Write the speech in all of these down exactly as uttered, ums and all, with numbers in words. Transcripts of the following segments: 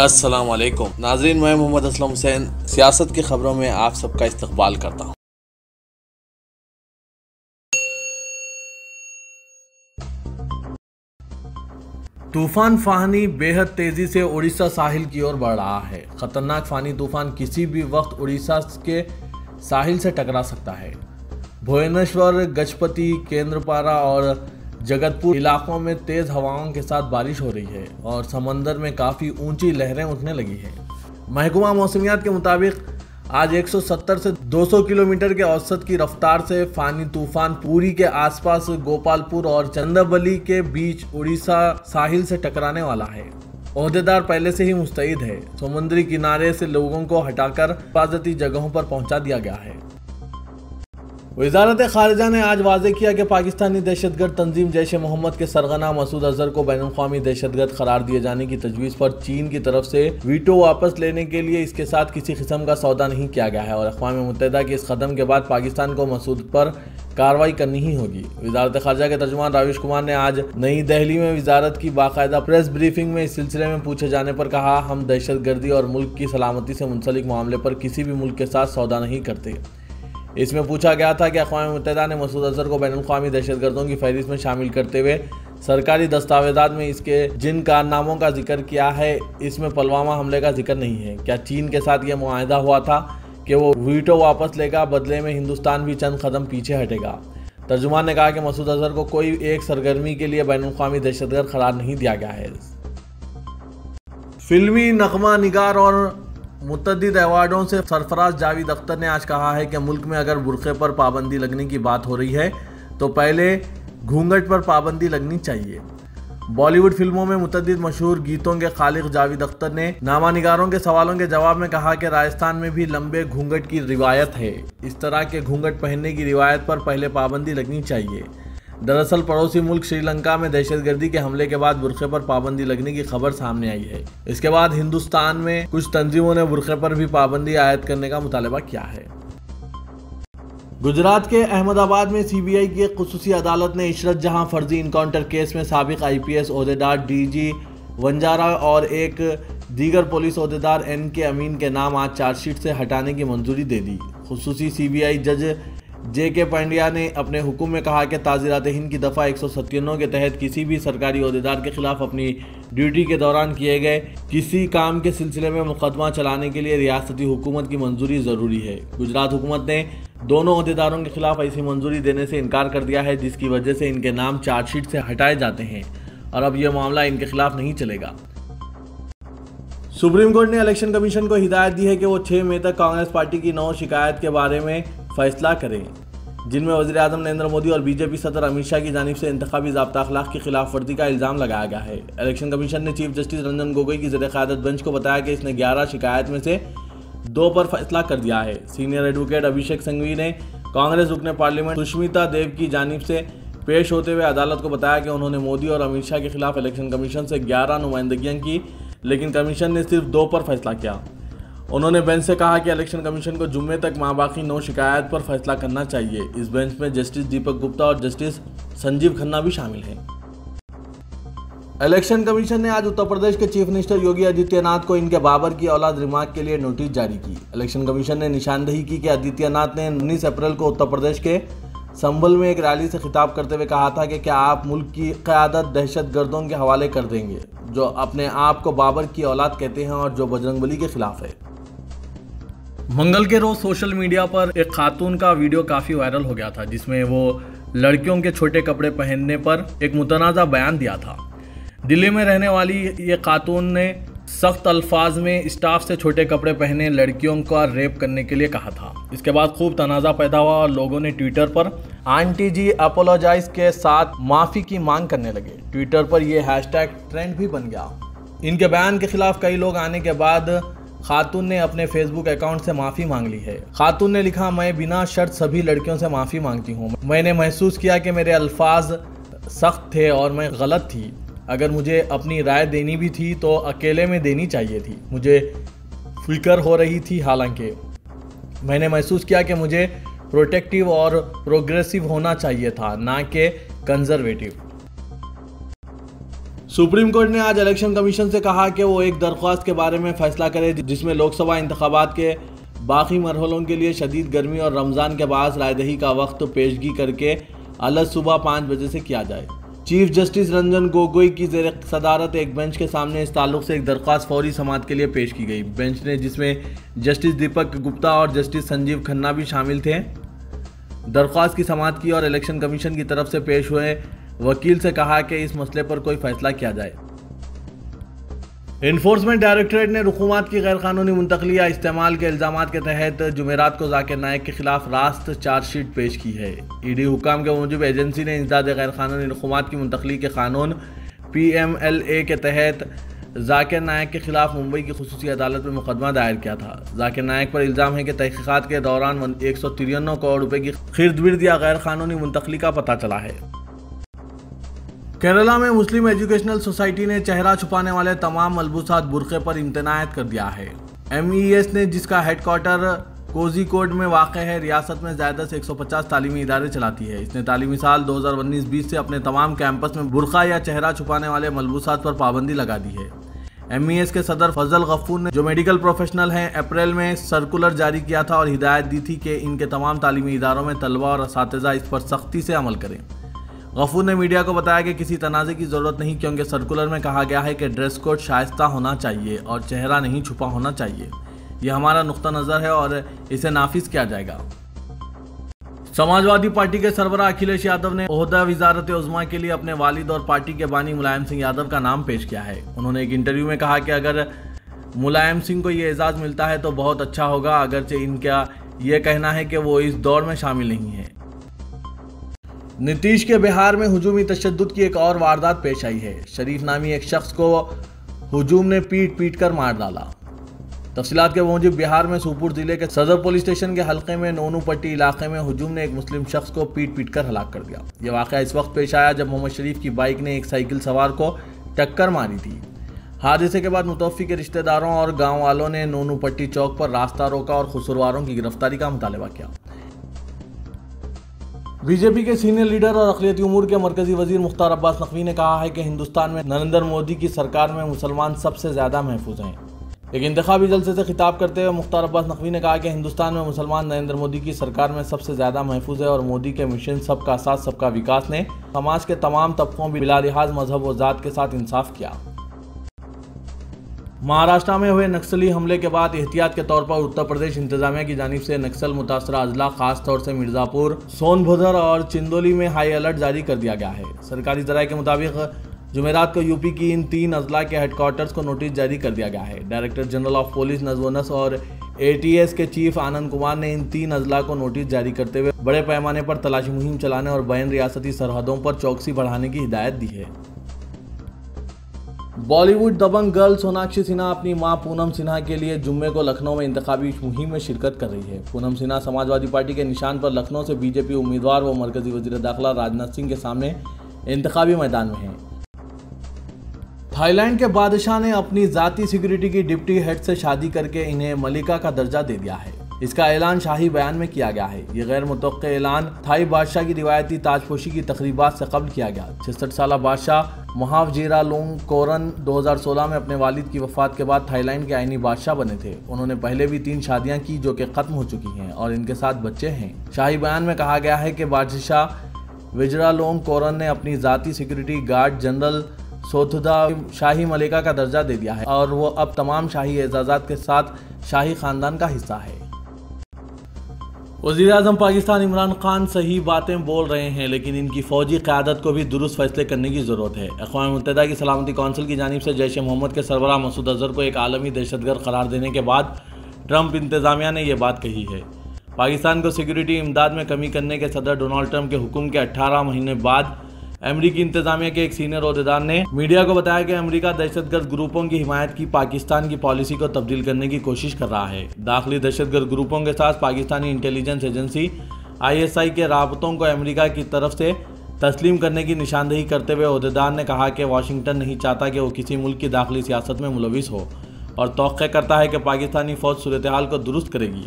अस्सलाम वालेकुम नाज़रीन, मैं मोहम्मद असलम हुसैन सियासत की खबरों में आप सबका इस्तकबाल करता हूँ। तूफान फानी बेहद तेजी से उड़ीसा साहिल की ओर बढ़ रहा है। खतरनाक फानी तूफान किसी भी वक्त उड़ीसा के साहिल से टकरा सकता है। भुवनेश्वर, गजपति, केंद्रपाड़ा और जगतपुर इलाकों में तेज हवाओं के साथ बारिश हो रही है और समंदर में काफ़ी ऊंची लहरें उठने लगी हैं। महकमा मौसमियात के मुताबिक आज एक सौ सत्तर से दो सौ किलोमीटर के औसत की रफ्तार से फानी तूफान पुरी के आसपास गोपालपुर और चंदबली के बीच उड़ीसा साहिल से टकराने वाला है। ओहदेदार पहले से ही मुस्तैद है। समुद्री किनारे से लोगों को हटाकर हिफाजती जगहों पर पहुंचा दिया गया है। वज़ारत ख़ारिजा ने आज वाज़ेह किया कि पाकिस्तानी दहशतगर्द तंजीम जैश ए मोहम्मद के सरगना मसूद अजहर को बैनुल-अक़वामी दहशतगर्द करार दिए जाने की तजवीज़ पर चीन की तरफ से वीटो वापस लेने के लिए इसके साथ किसी किस्म का सौदा नहीं किया गया है और अक़वाम मुत्तहिदा के इस कदम के बाद पाकिस्तान को मसूद पर कार्रवाई करनी ही होगी। वज़ारत ख़ारिजा के तर्जुमान राविश कुमार ने आज नई दिल्ली में वज़ारत की बाकायदा प्रेस ब्रीफिंग में इस सिलसिले में पूछे जाने पर कहा, हम दहशतगर्दी और मुल्क की सलामती से मुंसलिक मामले पर किसी भी मुल्क के साथ सौदा नहीं करते। इसमें पूछा गया था कि अक़वाम मुत्तहिदा ने मसूद अजहर को बैनुल-अक़वामी दहशतगर्दों की फहरिस्त में शामिल करते हुए सरकारी दस्तावेज़ात में इसके जिन कारनामों का जिक्र किया है, इसमें पुलवामा हमले का जिक्र नहीं है। क्या चीन के साथ यह मुआहदा हुआ था कि वो वीटो वापस लेगा, बदले में हिंदुस्तान भी चंद कदम पीछे हटेगा। तर्जुमान ने कहा कि मसूद अजहर को कोई एक सरगर्मी के लिए बैनुल-अक़वामी दहशतगर्द करार नहीं दिया गया है। फिल्मी नगमा निगार और मुतअद्दिद अवार्डों से सरफराज जावेद अख्तर ने आज कहा है कि मुल्क में अगर बुर्क़े पर पाबंदी लगने की बात हो रही है तो पहले घूंघट पर पाबंदी लगनी चाहिए। बॉलीवुड फिल्मों में मुतअद्दिद मशहूर गीतों के खालिक जावेद अख्तर ने नामानिगारों के सवालों के जवाब में कहा कि राजस्थान में भी लंबे घूंघट की रिवायत है। इस तरह के घूंघट पहनने की रिवायत पर पहले पाबंदी लगनी चाहिए। दरअसल पड़ोसी मुल्क श्रीलंका में दहशतगर्दी के हमले के बाद बुर्क़े पर पाबंदी लगने की खबर सामने आई है। इसके बाद हिंदुस्तान में कुछ तंजीमों ने बुर्क़े पर भी पाबंदी आयद करने का मुतालबा किया है। गुजरात के अहमदाबाद में सीबीआई की एक खुसूसी अदालत ने इशरत जहां फर्जी इनकाउंटर केस में साबिक आईपीएस ओहदेदार डीजी वंजारा और एक दीगर पुलिस ओहदेदार एन के अमीन के नाम आज चार्जशीट से हटाने की मंजूरी दे दी। खुसूसी सीबीआई जज जे के पांड्या ने अपने हुक्म में कहा कि ताज़ीरात हिंद की दफ़ा एक सौ सत्तानवे के तहत किसी भी सरकारी ओहदेदार के खिलाफ अपनी ड्यूटी के दौरान किए गए किसी काम के सिलसिले में मुकदमा चलाने के लिए रियासती हुकूमत की मंजूरी ज़रूरी है। गुजरात हुकूमत ने दोनों ओहदेदारों के खिलाफ ऐसी मंजूरी देने से इनकार कर दिया है, जिसकी वजह से इनके नाम चार्जशीट से हटाए जाते हैं और अब यह मामला इनके खिलाफ नहीं चलेगा। सुप्रीम कोर्ट ने इलेक्शन कमीशन को हिदायत दी है कि वो छः मई तक कांग्रेस पार्टी की नौ शिकायत के बारे में फैसला करें, जिनमें वज़ीर आज़म नरेंद्र मोदी और बीजेपी सदर अमित शाह की जानिब से इंतखाबी ज़ाब्ता अखलाक की खिलाफ वर्जी का इल्ज़ाम लगाया गया है। इलेक्शन कमीशन ने चीफ जस्टिस रंजन गोगोई की ज़ेर क़यादत बेंच को बताया कि इसने ग्यारह शिकायत में से दो पर फैसला कर दिया है। सीनियर एडवोकेट अभिषेक संघवी ने कांग्रेस रुकने पार्लियामेंट सुष्मिता देव की जानिब से पेश होते हुए अदालत को बताया कि उन्होंने मोदी और अमित शाह के खिलाफ इलेक्शन कमीशन से ग्यारह नुमाइंदगियाँ की, लेकिन कमीशन ने सिर्फ दो पर फैसला किया। उन्होंने बेंच से कहा कि इलेक्शन कमीशन को जुम्मे तक माबाकी नौ शिकायत पर फैसला करना चाहिए। इस बेंच में जस्टिस दीपक गुप्ता और जस्टिस संजीव खन्ना भी शामिल हैं। इलेक्शन कमीशन ने आज उत्तर प्रदेश के चीफ मिनिस्टर योगी आदित्यनाथ को इनके बाबर की औलाद रिमार्क के लिए नोटिस जारी की। इलेक्शन कमीशन ने निशानदेही की कि आदित्यनाथ ने उन्नीस अप्रैल को उत्तर प्रदेश के संभल में एक रैली से खिताब करते हुए कहा था कि क्या आप मुल्क की क़यादत दहशतगर्दों के हवाले कर देंगे जो अपने आप को बाबर की औलाद कहते हैं और जो बजरंगबली के खिलाफ है। मंगल के रोज सोशल मीडिया पर एक खातून का वीडियो काफ़ी वायरल हो गया था, जिसमें वो लड़कियों के छोटे कपड़े पहनने पर एक मुतनाज़ा बयान दिया था। दिल्ली में रहने वाली ये खातून ने सख्त अल्फाज में स्टाफ से छोटे कपड़े पहने लड़कियों का रेप करने के लिए कहा था। इसके बाद खूब तनाज़ा पैदा हुआ और लोगों ने ट्विटर पर आंटी जी अपोलोजाइज के साथ माफ़ी की मांग करने लगे। ट्विटर पर यह हैशटैग ट्रेंड भी बन गया। इनके बयान के खिलाफ कई लोग आने के बाद खातून ने अपने फेसबुक अकाउंट से माफ़ी मांग ली है। खातून ने लिखा, मैं बिना शर्त सभी लड़कियों से माफ़ी मांगती हूँ। मैंने महसूस किया कि मेरे अल्फाज सख्त थे और मैं गलत थी। अगर मुझे अपनी राय देनी भी थी तो अकेले में देनी चाहिए थी। मुझे फिक्र हो रही थी, हालांकि मैंने महसूस किया कि मुझे प्रोटेक्टिव और प्रोग्रेसिव होना चाहिए था, ना कि कंजर्वेटिव। सुप्रीम कोर्ट ने आज इलेक्शन कमीशन से कहा कि वो एक दरख्वास्त के बारे में फैसला करे जिसमें लोकसभा इंतखाबात के बाकी मरहलों के लिए शदीद गर्मी और रमज़ान के बाद रायदही का वक्त पेशगी करके अलग सुबह पाँच बजे से किया जाए। चीफ जस्टिस रंजन गोगोई की ज़ेर सदारत एक बेंच के सामने इस ताल्लुक से एक दरख्वास्त फौरी समाअत के लिए पेश की गई। बेंच ने, जिसमें जस्टिस दीपक गुप्ता और जस्टिस संजीव खन्ना भी शामिल थे, दरख्वास्त की समाअत की और इलेक्शन कमीशन की तरफ से पेश हुए वकील से कहा कि इस मसले पर कोई फैसला किया जाए। इन्फोर्समेंट डायरेक्टरेट ने रुकूमात की गैरकानूनी मुंतकली या इस्तेमाल के इल्ज़ामात के तहत जुमेरात को जाकिर नाइक के खिलाफ रास्त चार्जशीट पेश की है। ईडी हुकाम के मूजिब एजेंसी ने इंसदाद गैरकानूनी रुकूमात की मुंतकली के कानून पी एम एल ए के तहत जाकिर नाइक के खिलाफ मुंबई की खुसूसी अदालत में मुकदमा दायर किया था। जाकिर नाइक पर इल्ज़ाम है कि तहकीकात के दौरान एक सौ तिरानवे करोड़ रुपए की खिर्द या गैरकानूनी मुंतकली का पता चला है। केरला में मुस्लिम एजुकेशनल सोसाइटी ने चेहरा छुपाने वाले तमाम मलबूसात बुरखे पर इम्तनायत कर दिया है। एम ई एस ने, जिसका हेडक्वार्टर कोझिकोड में वाक़ है, रियासत में ज़्यादा से एक सौ पचास तालीमी इदारे चलाती है। इसने तालीमी साल दो हज़ार उन्नीस बीस से अपने तमाम कैंपस में बुरखा या चेहरा छुपाने वाले मलबूसात पर पाबंदी लगा दी है। एम ई एस के सदर फजल गफूर ने, जो मेडिकल प्रोफेशनल हैं, अप्रैल में सर्कुलर जारी किया था और हिदायत दी थी कि इनके तमाम तालीमी इदारों में तलबा और असातिज़ा इस पर सख्ती से अमल करें। गफूर ने मीडिया को बताया कि किसी तनाज़े की ज़रूरत नहीं, क्योंकि सर्कुलर में कहा गया है कि ड्रेस कोड शाइस्ता होना चाहिए और चेहरा नहीं छुपा होना चाहिए। यह हमारा नुक्ता नज़र है और इसे नाफिज किया जाएगा। समाजवादी पार्टी के सरबराह अखिलेश यादव ने ओहदा वज़ारत उज़्मा के लिए अपने वालिद और पार्टी के बानी मुलायम सिंह यादव का नाम पेश किया है। उन्होंने एक इंटरव्यू में कहा कि अगर मुलायम सिंह को ये एजाज़ मिलता है तो बहुत अच्छा होगा, अगरचे इनका यह कहना है कि वो इस दौड़ में शामिल नहीं है। नीतीश के बिहार में हुजूमी तशद्दुद की एक और वारदात पेश आई है। शरीफ नामी एक शख्स को हुजूम ने पीट पीट कर मार डाला। तफसीलात के मुताबिक बिहार में सूपुर जिले के सदर पुलिस स्टेशन के हल्के में नोनू पट्टी इलाके में हुजूम ने एक मुस्लिम शख्स को पीट पीट कर हलाक कर दिया। यह वाक़या इस वक्त पेश आया जब मोहम्मद शरीफ की बाइक ने एक साइकिल सवार को टक्कर मारी थी। हादसे के बाद मुतवफ़्फ़ी के रिश्तेदारों और गाँव वालों ने नोनू पट्टी चौक पर रास्ता रोका और कसूरवारों की गिरफ्तारी का मुतालबा किया। बीजेपी के सीनियर लीडर और अक़लियती उमूर के मरकजी वजीर मुख्तार अब्बास नकवी ने कहा है कि हिंदुस्तान में नरेंद्र मोदी की सरकार में मुसलमान सबसे ज़्यादा महफूज हैं। एक इंतखाबी जलसे से खिताब करते हुए मुख्तार अब्बास नकवी ने कहा कि हिंदुस्तान में मुसलमान नरेंद्र मोदी की सरकार में सबसे ज़्यादा महफूज है और मोदी के मिशन सबका साथ सबका विकास ने समाज के तमाम तबकों बिला लिहाज मजहब व ज़ात के साथ इंसाफ किया। महाराष्ट्र में हुए नक्सली हमले के बाद एहतियात के तौर पर उत्तर प्रदेश इंतजामिया की जानिब से नक्सल मुतासरा अजला, खास तौर से मिर्ज़ापुर, सोनभद्र और चिंदोली में हाई अलर्ट जारी कर दिया गया है। सरकारी ज़राए के मुताबिक जुमेरात को यूपी की इन तीन अजला के हेडक्वार्टर्स को नोटिस जारी कर दिया गया है। डायरेक्टर जनरल ऑफ पुलिस नज़्व-ओ-नस्र और ए टी एस के चीफ आनंद कुमार ने इन तीन अजला को नोटिस जारी करते हुए बड़े पैमाने पर तलाशी मुहिम चलाने और बैन रियासती सरहदों पर चौकसी बढ़ाने की हिदायत दी है। बॉलीवुड दबंग गर्ल सोनाक्षी सिन्हा अपनी मां पूनम सिन्हा के लिए जुम्मे को लखनऊ में इंतखाबी मुहिम में शिरकत कर रही है। पूनम सिन्हा समाजवादी पार्टी के निशान पर लखनऊ से बीजेपी उम्मीदवार व मरकजी वजीर दाखिला राजनाथ सिंह के सामने इंतखाबी मैदान में हैं। थाईलैंड के बादशाह ने अपनी जाती सिक्योरिटी की डिप्टी हेड से शादी करके इन्हें मलिका का दर्जा दे दिया है। इसका ऐलान शाही बयान में किया गया है। ये गैर मुतवक्किल ऐलान थाई बादशाह की रिवायती ताजपोशी की तकरीबात से कब्ल किया गया। छियासठ साल बादशाह महावजीरालोंगकोरन दो हज़ार सोलह में अपने वालिद की वफात के बाद थाईलैंड के आईनी बादशाह बने थे। उन्होंने पहले भी तीन शादियां की जो कि खत्म हो चुकी हैं और इनके साथ बच्चे हैं। शाही बयान में कहा गया है कि बादशाह विजरालोंगकोरन ने अपनी जाती सिक्योरिटी गार्ड जनरल सोथुदा शाही मलिका का दर्जा दे दिया है और वो अब तमाम शाही एजाज़ात के साथ शाही खानदान का हिस्सा है। वज़ीर आज़म पाकिस्तान इमरान खान सही बातें बोल रहे हैं, लेकिन इनकी फ़ौजी क़यादत को भी दुरुस्त फैसले करने की ज़रूरत है। अक़वाम मुत्तहिदा की सलामती कौंसिल की जानिब से जैश ए मोहम्मद के सरबराह मसूद अज़हर को एक आलमी दहशतगर्द करार देने के बाद ट्रंप इंतज़ामिया ने यह बात कही है। पाकिस्तान को सिक्योरिटी इमदाद में कमी करने के सदर डोनाल्ड ट्रंप के हुक्म के अट्ठारह महीने बाद अमेरिकी इंतजामिया के एक सीनियर ओहदेदार ने मीडिया को बताया कि अमेरिका दहशतगर्द ग्रुपों की हिमायत की पाकिस्तान की पॉलिसी को तब्दील करने की कोशिश कर रहा है। दाखिली दहशतगर्द ग्रुपों के साथ Pakistani intelligence agency I S I के राबतों को अमेरिका की तरफ से तस्लीम करने की निशानदेही करते हुए ओहदेदार ने कहा कि वाशिंगटन नहीं चाहता कि वो किसी मुल्क की दाखिली सियासत में मुलविस हो और तौक़े करता है कि पाकिस्तानी फ़ौज सूरत हाल को दुरुस्त करेगी।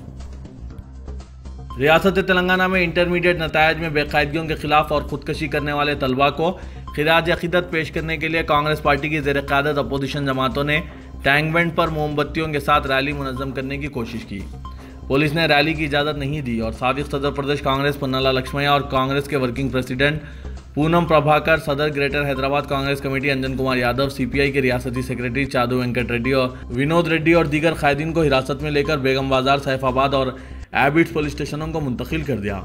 रियासत तेलंगाना में इंटरमीडिएट नतायज में बेकायदगियों के खिलाफ और खुदकशी करने वाले तलबा को खिराज अकीदत पेश करने के लिए कांग्रेस पार्टी की ज़ेर क़यादत अपोजिशन जमातों ने टैंक बैंड पर मोमबत्तियों के साथ रैली मुनज़्ज़म करने की कोशिश की। पुलिस ने रैली की इजाज़त नहीं दी और साबिक़ सदर प्रदेश कांग्रेस पन्नाला लक्ष्मैया और कांग्रेस के वर्किंग प्रेसिडेंट पूनम प्रभाकर, सदर greater Hyderabad Congress committee Anjan Kumar Yadav, CPI के रियासती सेक्रेटरी चादू वेंकट रेड्डी और विनोद रेड्डी और दीगर कायदीन को हिरासत में लेकर बेगम बाजार, सैफाबाद और एबिट्स पुलिस स्टेशनों को मुंतकिल कर दिया।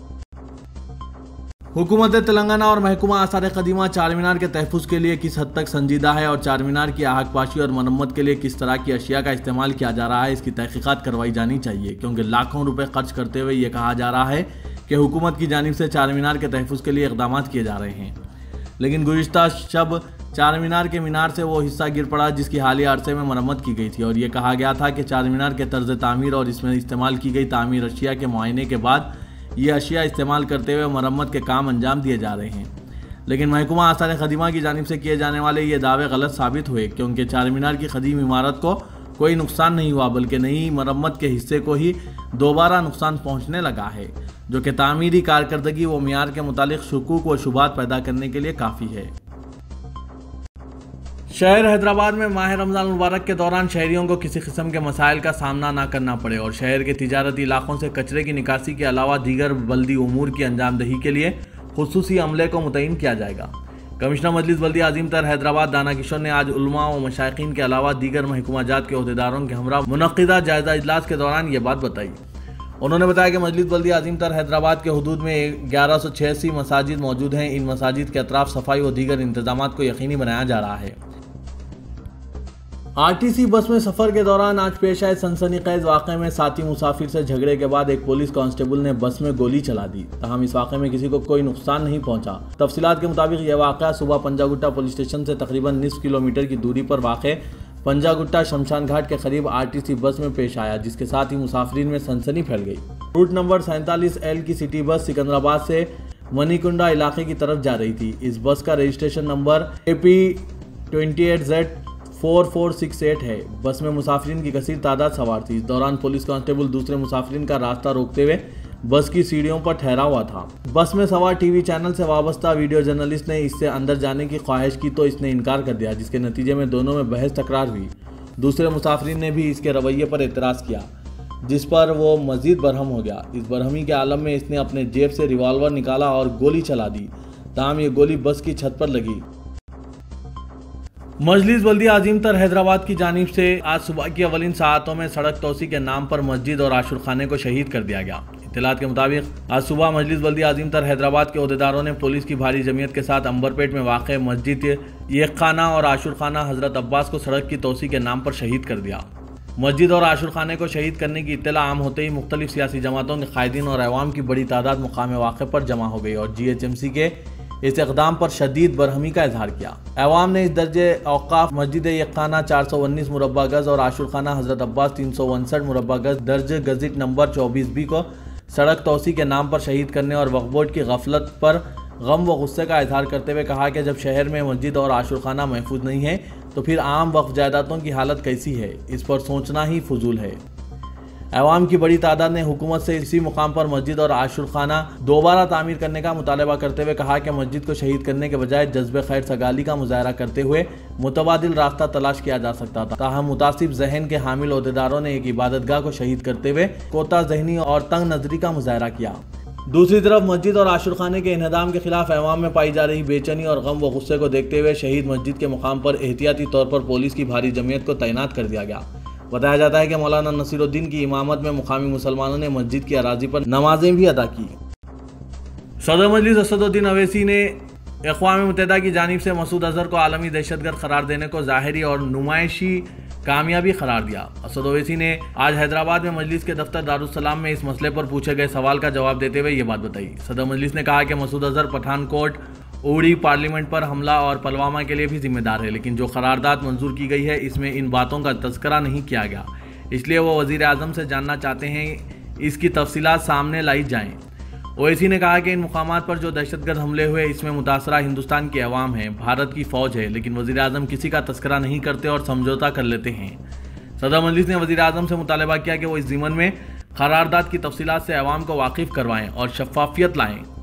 हुकूमत तेलंगाना और महकमा आसार कदीमा चार मीनार के तहफ़्फ़ुज़ के लिए किस हद तक संजीदा है और चार मीनार की आहकपाशी और मरम्मत के लिए किस तरह की अशिया का इस्तेमाल किया जा रहा है, इसकी तहक़ीक़ात करवाई जानी चाहिए, क्योंकि लाखों रुपए खर्च करते हुए ये कहा जा रहा है कि हुकूमत की जानिब से चार मीनार के तहफ़्फ़ुज़ के लिए इक़दाम किए जा रहे हैं, लेकिन गुज़िश्ता शब चार मीनार के मीनार से वो हिस्सा गिर पड़ा जिसकी हालिया अरसे में मरम्मत की गई थी और ये कहा गया था कि चार मीनार के तर्ज तामीर और इसमें इस्तेमाल की गई तामीर अशिया के मुआयने के बाद ये अशिया इस्तेमाल करते हुए मरम्मत के काम अंजाम दिए जा रहे हैं। लेकिन महकमा आसार ख़दीमा की जानिब से किए जाने वाले ये दावे गलत साबित हुए, क्योंकि चार मीनार की ख़दीम इमारत को कोई नुकसान नहीं हुआ, बल्कि नई मरम्मत के हिस्से को ही दोबारा नुकसान पहुँचने लगा है, जो कि तामीरी कारकर्दगी व मियार के मुतालिक शुकूक व शुबात पैदा करने के लिए काफ़ी है। शहर हैदराबाद में माह रमज़ान मुबारक के दौरान शहरियों को किसी किस्म के मसाइल का सामना ना करना पड़े और शहर के तिजारती इलाकों से कचरे की निकासी के अलावा दीगर बल्दी उमूर की अंजामदही के लिए खुसूसी अमले को मुतय्यन किया जाएगा। कमिश्नर मजलिस बल्दी आज़ीम तर हैदराबाद दाना किशोर ने आज उलमा व मशाइखीन के अलावा दीगर महकमाजात के अहदेदारों के हमरा मुनक़िदा जायज़ा इजलास के दौरान ये बात बताई। उन्होंने बताया कि मजलिस बल्दी आज़ीम तर हैदराबाद के हदूद में ग्यारह सौ छियासी मसाजिद मौजूद हैं। इन मसाजिद के अतराफ सफाई व दीगर इंतजाम को यकीनी बनाया जा रहा है। आरटीसी बस में सफ़र के दौरान आज पेश आए सनसनीखेज वाक़े में साथी मुसाफिर से झगड़े के बाद एक पुलिस कांस्टेबल ने बस में गोली चला दी। तहम इस वाक़े में किसी को कोई नुकसान नहीं पहुंचा। तफसीलात के मुताबिक यह वाक़ा सुबह पंजागुट्टा पुलिस स्टेशन से तकरीबन निस्फ किलोमीटर की दूरी पर वाक़े पंजागुट्टा शमशान घाट के करीब आरटीसी बस में पेश आया, जिसके साथ ही मुसाफिरीन में सनसनी फैल गई। रूट नंबर सैंतालीस एल की सिटी बस सिकंदराबाद से मनीकुंडा इलाके की तरफ जा रही थी। इस बस का registration number A P twenty eight Z four four six eight है। बस में मुसाफिरीन की कसीर तादाद सवार थी। इस दौरान पुलिस कांस्टेबल दूसरे मुसाफिरीन का रास्ता रोकते हुए बस की सीढ़ियों पर ठहरा हुआ था। बस में सवार टीवी चैनल से वाबस्ता वीडियो जर्नलिस्ट ने इससे अंदर जाने की ख्वाहिश की तो इसने इनकार कर दिया, जिसके नतीजे में दोनों में बहस तकरार हुई। दूसरे मुसाफिरीन ने भी इसके रवैये पर एतराज़ किया, जिस पर वो मजीद बरहम हो गया। इस बरहमी के आलम में इसने अपने जेब से रिवॉल्वर निकाला और गोली चला दी। ताहम ये गोली बस की छत पर लगी। मजलिस बल्दी आज़ीम तर हैदराबाद की जानिब से आज सुबह की अवलिन सातों में सड़क तोसी के नाम पर मस्जिद और आशुर खाने को शहीद कर दिया गया। इत्तलात के मुताबिक आज सुबह मजलिस बल्दी आज़ीम तर हैदराबाद के अहदेदारों ने पुलिस की भारी जमीयत के साथ अंबरपेट में वाक़ मस्जिद एक खाना और आशुर खाना हज़रत अब्बास को सड़क की तोसी के नाम पर शहीद कर दिया। मस्जिद और आशुर खाने को शहीद करने की इत्तला आम होते ही मुख्तलिफ सियासी जमातों के कायदीन और अवाम की बड़ी तादाद मुकाम वाक़े पर जमा हो गई और जी एच एम सी के इस इक़दाम पर शदीद बरहमी का इजहार किया। अवाम ने इस दर्जे औकाफ मस्जिद यक्खाना चार सौ उन्नीस मुरब्बा गज और आशुर खाना हज़रत अब्बास तीन सौ उनसठ मुरब्बा गज दर्ज गजिट नंबर चौबीस बी को सड़क तोसी के नाम पर शहीद करने और वक्फ बोर्ड की गफलत पर गम व गुस्से का इजहार करते हुए कहा कि जब शहर में मस्जिद और आशुर खाना महफूज नहीं है तो फिर आम वक्फ जायदादों की हालत कैसी है, इस पर सोचना ही फजूल है। अवाम की बड़ी तादाद ने हुकूमत से इसी मुकाम पर मस्जिद और आशुर खाना दोबारा तामीर करने का मुतालबा करते हुए कहा कि मस्जिद को शहीद करने के बजाय जज्बे खैर सगाली का मुजाहरा करते हुए मुतबादिल रास्ता तलाश किया जा सकता था। ताहम मुतासिब जहन के हामिल अहदेदारों ने एक इबादतगाह को शहीद करते हुए कोता जहनी और तंग नजरी का मुजाहरा किया। दूसरी तरफ मस्जिद और आशुर खाने के इन्हदाम के खिलाफ अवाम में पाई जा रही बेचैनी और गम व गुस्से को देखते हुए शहीद मस्जिद के मुकाम पर एहतियाती तौर पर पुलिस की भारी जमीयत को तैनात कर दिया गया। बताया जाता है कि मौलाना नसीरुद्दीन की इमामत में मुकामी मुसलमानों ने मस्जिद की अराजी पर नमाजें भी अदा की। सदर मजलिस असदुद्दीन अवैसी ने अक़वाम मुत्तहिदा की जानिब से मसूद अजहर को आलमी दहशतगर्द करार देने को ज़ाहिरी और नुमाइशी कामयाबी करार दिया। असद ओवैसी ने आज हैदराबाद में मजलिस के दफ्तर दारुस्सलाम में इस मसले पर पूछे गए सवाल का जवाब देते हुए ये बात बताई। सदर मजलिस ने कहा कि मसूद अजहर पठानकोट, उड़ी, पार्लियामेंट पर हमला और पुलवामा के लिए भी जिम्मेदार है, लेकिन जो करारदाद मंजूर की गई है इसमें इन बातों का तज़किरा नहीं किया गया, इसलिए वो वज़ीर आज़म से जानना चाहते हैं इसकी तफसीलात सामने लाई जाएँ। ओवैसी ने कहा कि इन मुकामात पर जो दहशतगर्द हमले हुए इसमें मुतासरा हिंदुस्तान की अवाम है, भारत की फ़ौज है, लेकिन वज़ीर आज़म किसी का तज़किरा नहीं करते और समझौता कर लेते हैं। सदर मजलिस ने वज़ीर आज़म से मुतालबा किया कि वो इस ज़िमन में करारदाद की तफसीलात से अवाम को वाकिफ़ करवाएँ और शफाफियत लाएँ